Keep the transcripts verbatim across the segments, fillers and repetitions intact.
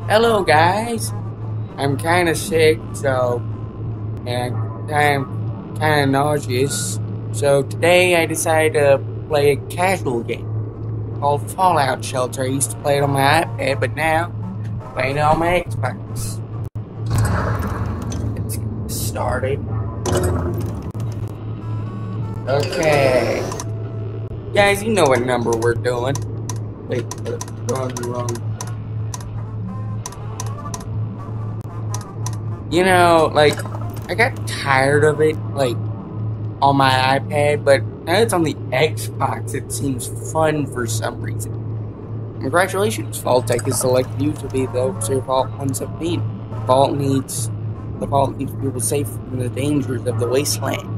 Hello, guys. I'm kind of sick, so and I'm kind of nauseous. So today I decided to play a casual game called Fallout Shelter. I used to play it on my iPad, but now I'm playing it on my Xbox. Let's get started. Okay, guys, you know what number we're doing. Wait, wrong, wrong. You know, like, I got tired of it, like, on my iPad, but now it's on the Xbox. It seems fun for some reason. Congratulations, Vault-Tec has selected you to be the Overseer of Vault one seventeen. Vault needs, the Vault keeps people safe from the dangers of the wasteland.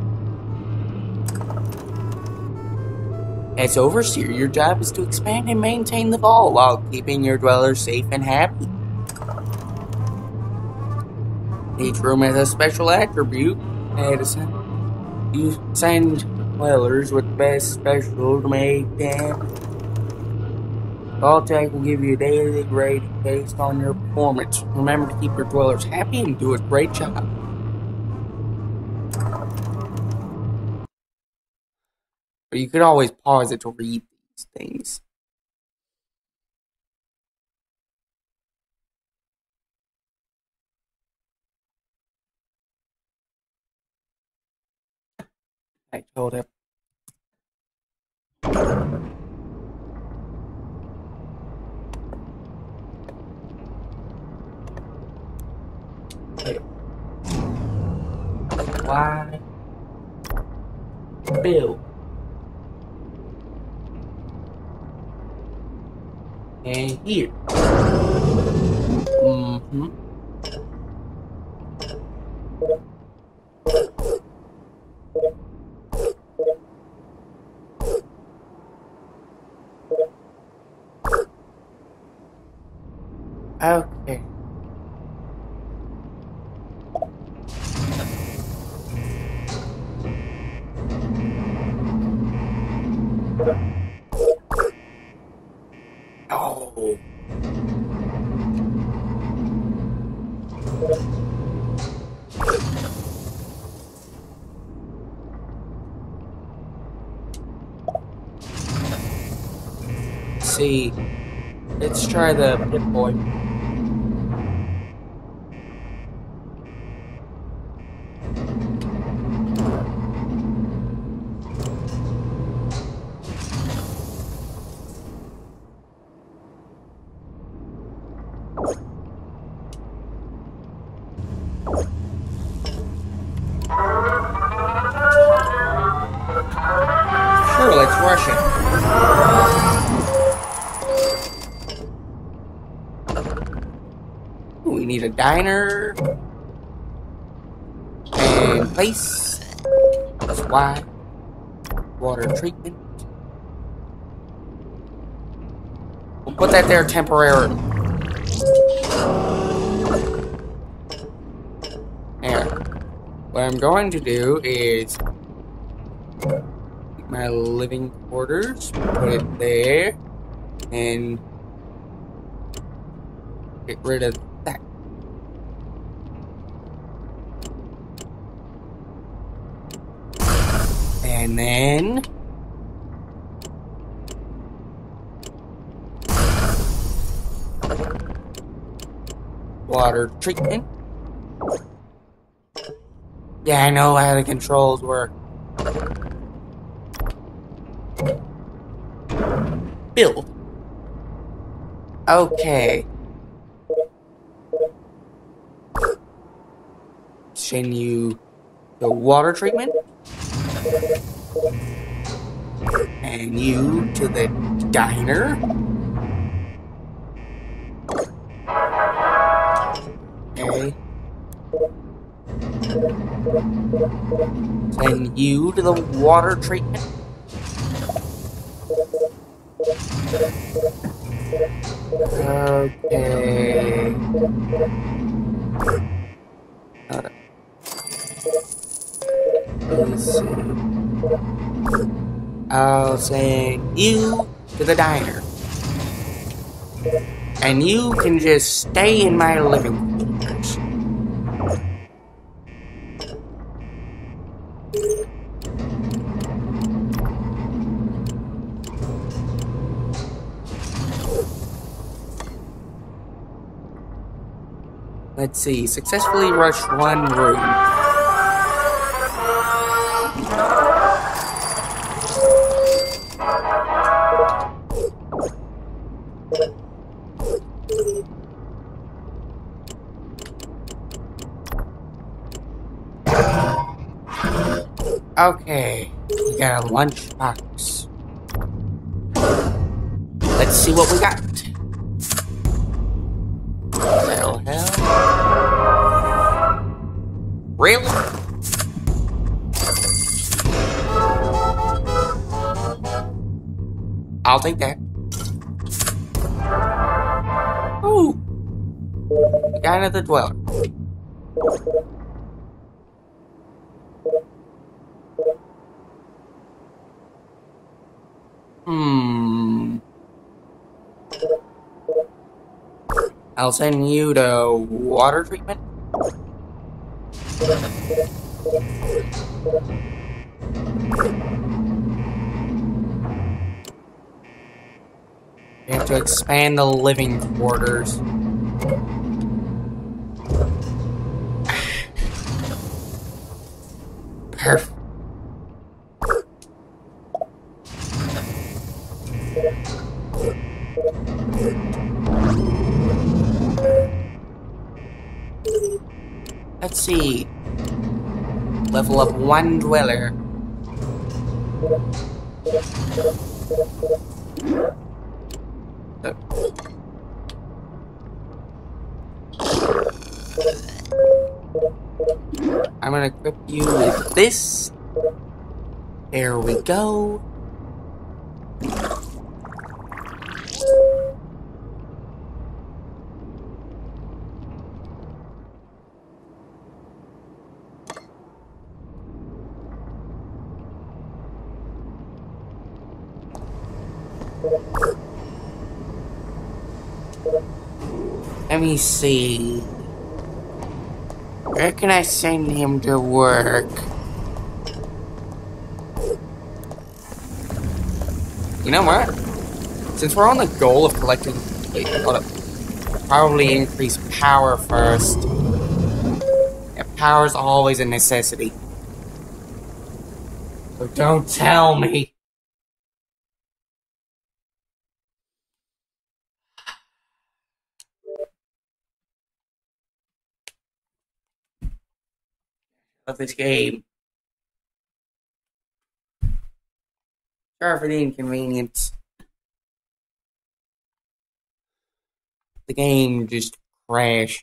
As Overseer, your job is to expand and maintain the Vault while keeping your dwellers safe and happy. Each room has a special attribute, and you send dwellers with the best special to make them. Vault-Tec will give you a daily rating based on your performance. Remember to keep your dwellers happy and do a great job. But you could always pause it to read these things. I told him. Why? Bill. And here. Mm-hmm. Okay. Oh. See, let's try the Pip-Boy. Sure, let's rush it. Ooh, we need a diner. And place. That's why. Water treatment. We'll put that there temporarily. And what I'm going to do is my living quarters, put it there, and get rid of that. And then water treatment. Yeah, I know how the controls work. Build. Okay. Send you the water treatment. And you to the diner. Okay. Send you to the water treatment. Okay. Hold on. Let's see. I'll send you to the diner. And you can just stay in my living quarters. Let's see. Successfully rush one room. Okay, we got a lunchbox. Let's see what we got. Hell, hell. Really? I'll take that. Ooh. We got another dweller. Hmm. I'll send you to water treatment. We have to expand the living quarters. Perfect. Let's see. Level up one dweller. I'm gonna equip you with this. There we go. Let me see. Where can I send him to work? You know what? Since we're on the goal of collecting... Wait, hold up. Probably increase power first. Yeah, power's always a necessity. So don't tell me. Of this game. Sorry for the inconvenience. The game just crashed.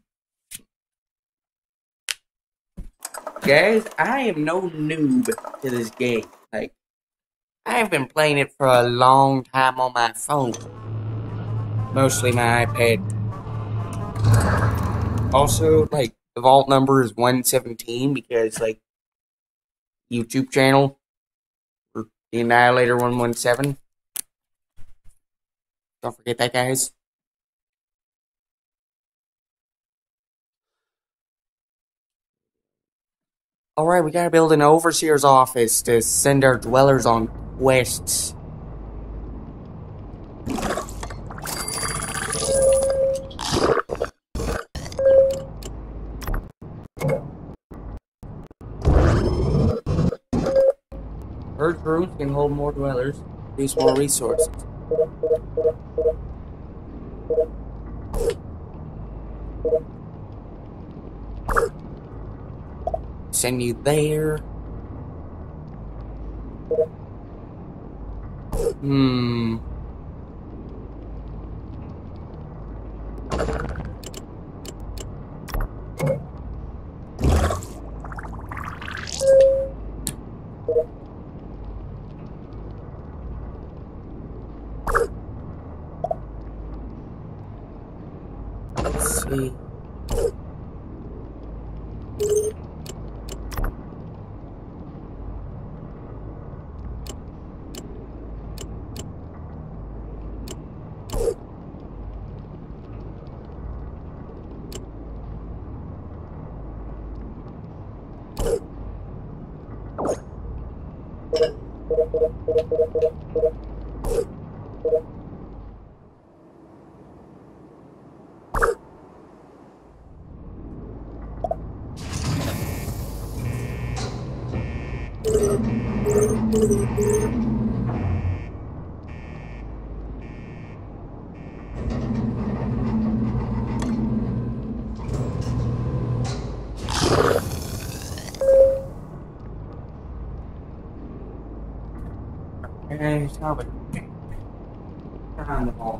Guys, I am no noob to this game. Like, I have been playing it for a long time on my phone. Mostly my iPad. Also, like, the vault number is one seventeen because, like, YouTube channel for the Annihilator one one seven. Don't forget that, guys. Alright, we gotta build an overseer's office to send our dwellers on quests. Purge rooms can hold more dwellers, produce more resources. Send you there. Hmm. Let's see. Okay, stop it. Turn on the ball.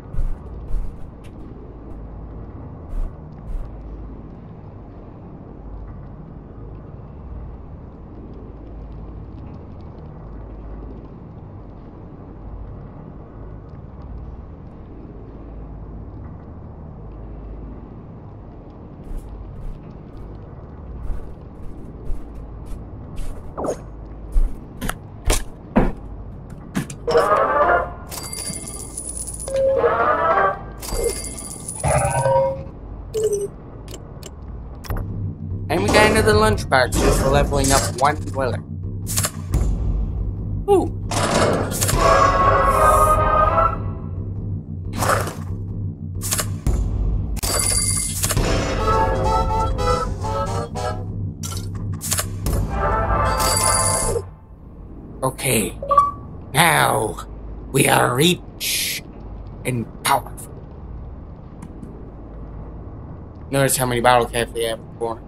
And we got another lunchbox just for leveling up one dweller. Ooh. Okay. Now we are rich and powerful. Notice how many bottle caps they have in the corner.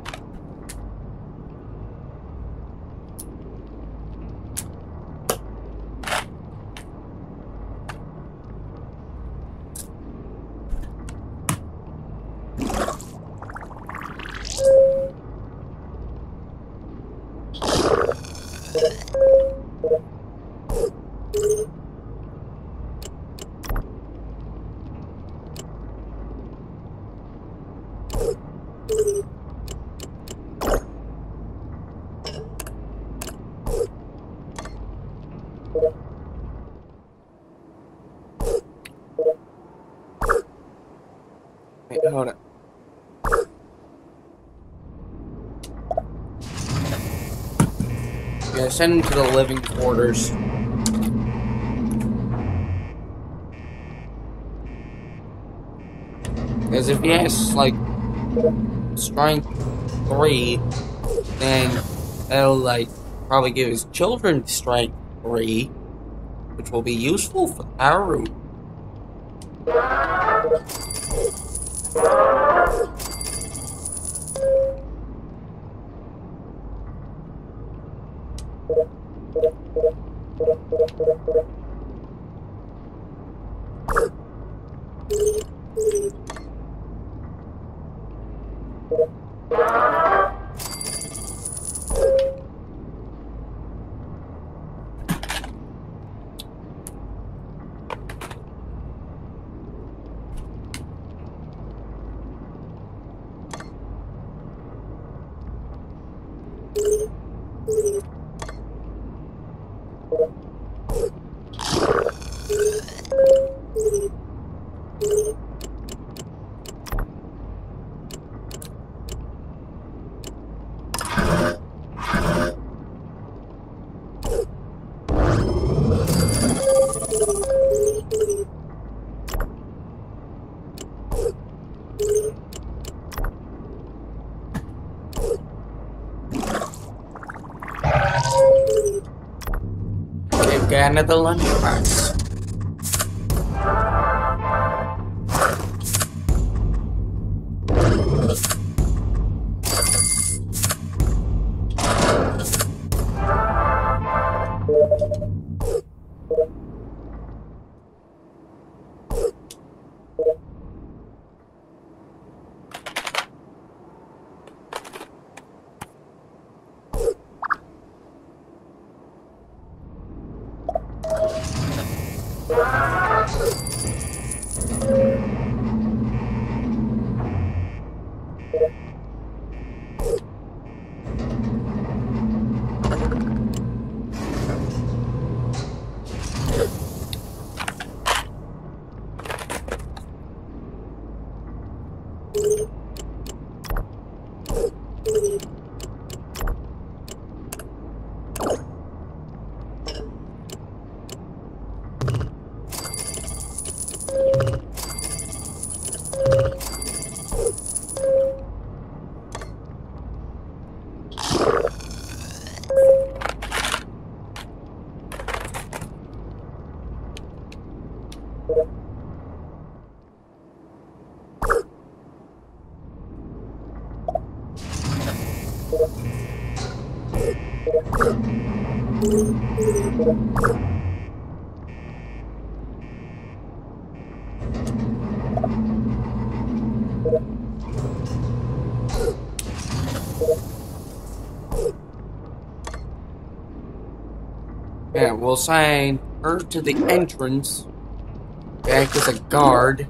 Wait, hold on. Yeah, send him to the living quarters. Because if he has, like, strength three, then that'll, like, probably give his children strength three, which will be useful for our room. They've got another lunchbox. Yeah, we'll assign her to the entrance to act as a guard.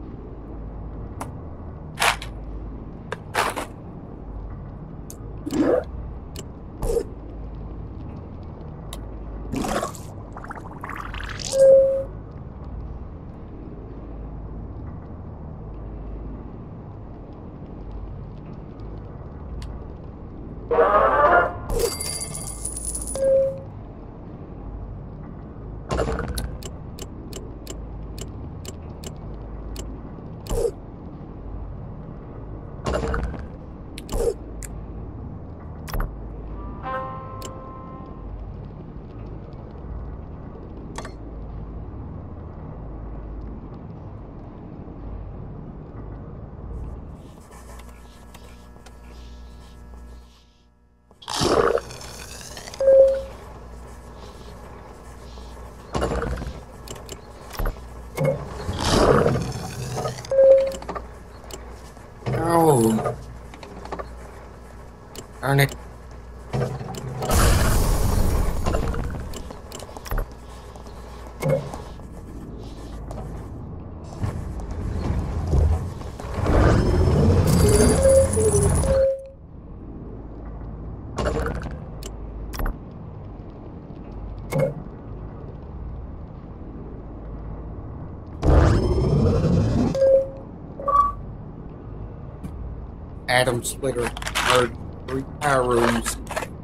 Oh. Darn it. Atom splitter. Or three power rooms.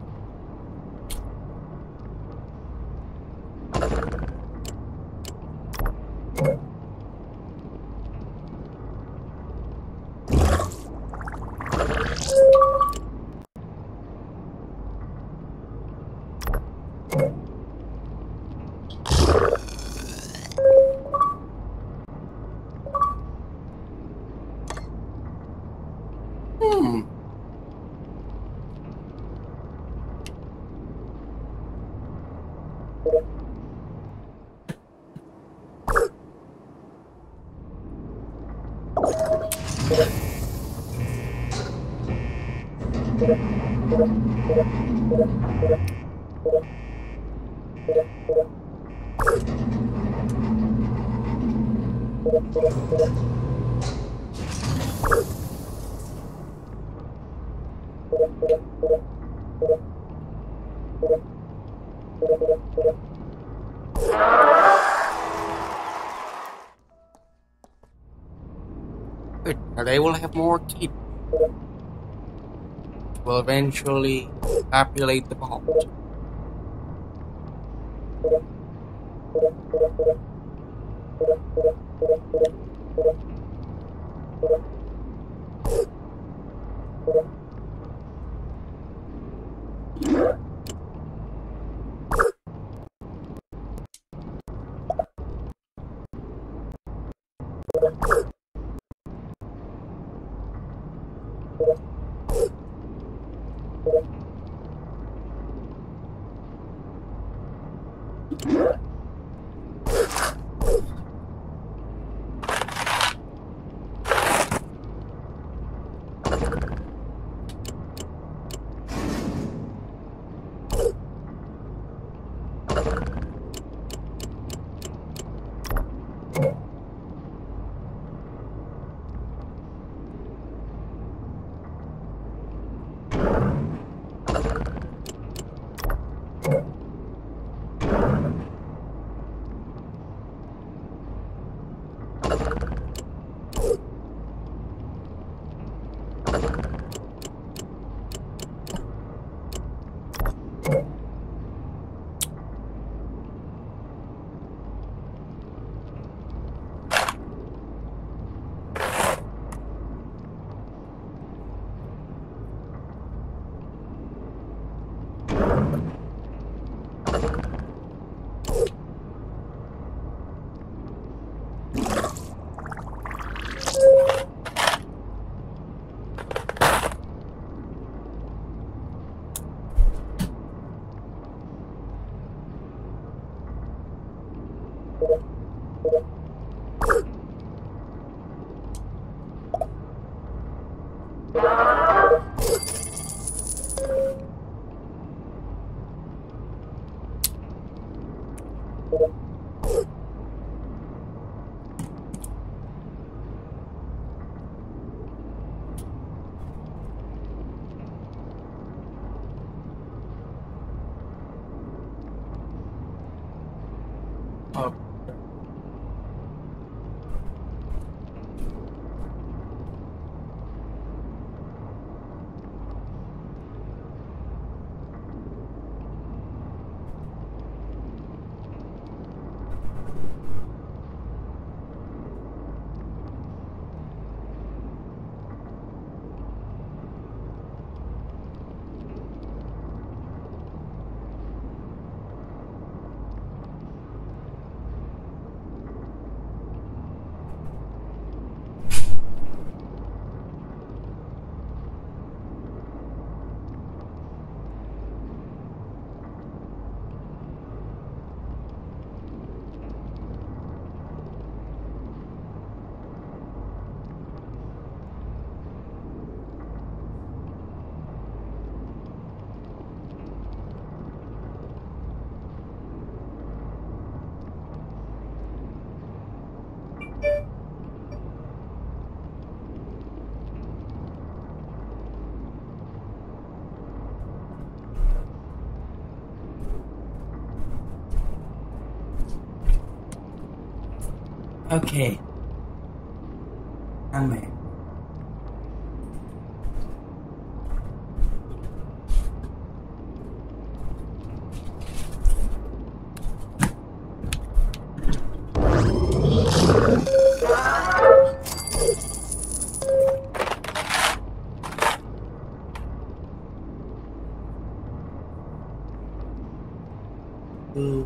Hmm. Good. Now they will have more keep. Will eventually populate the vault. Okay. I'm in. Ooh.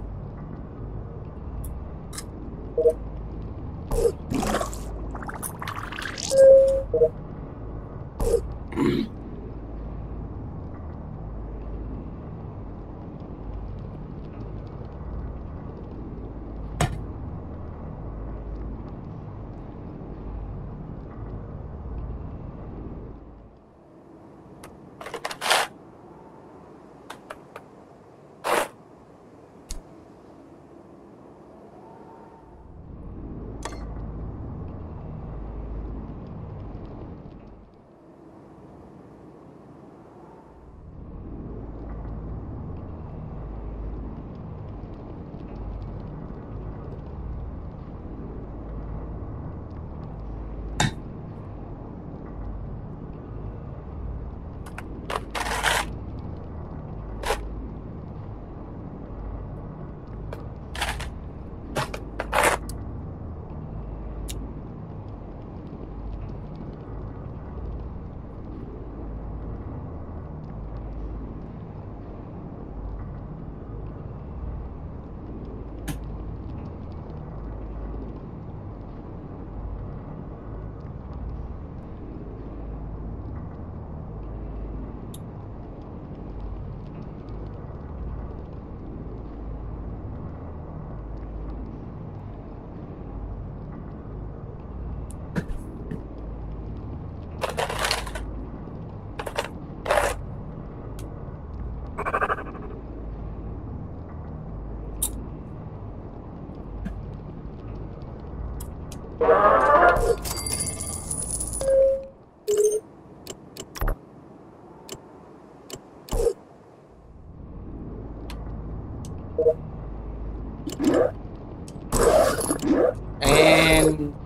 And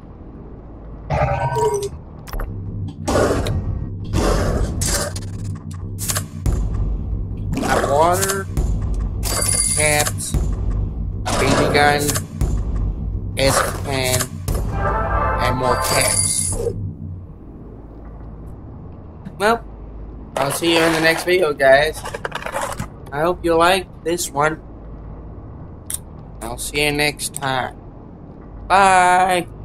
hot water, caps, a baby gun, Escapan, and more caps. Well, I'll see you in the next video, guys. I hope you liked this one. I'll see you next time. Bye.